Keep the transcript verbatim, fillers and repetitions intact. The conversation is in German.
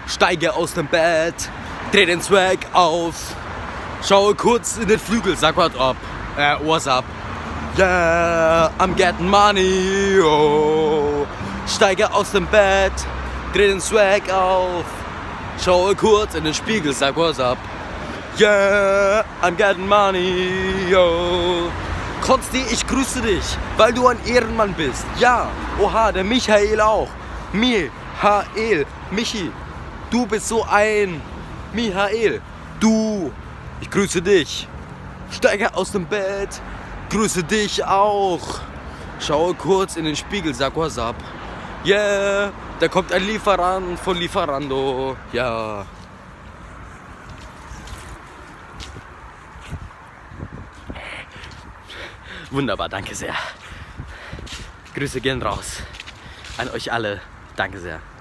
Steige aus dem Bett, dreh den Swag auf, schaue kurz in den Flügel, sag what up, äh, what's up. Yeah, I'm getting money, oh. Steige aus dem Bett, dreh den Swag auf, schaue kurz in den Spiegel, sag what's up. Yeah, I'm getting money, oh. Konsti, ich grüße dich, weil du ein Ehrenmann bist. Ja, oha, der Michael auch. Michael, Michi, du bist so ein Michael. Du, ich grüße dich. Steige aus dem Bett, grüße dich auch. Schaue kurz in den Spiegel, sag what's up. Yeah, da kommt ein Lieferant von Lieferando. Ja. Wunderbar, danke sehr. Grüße gehen raus an euch alle. Danke sehr.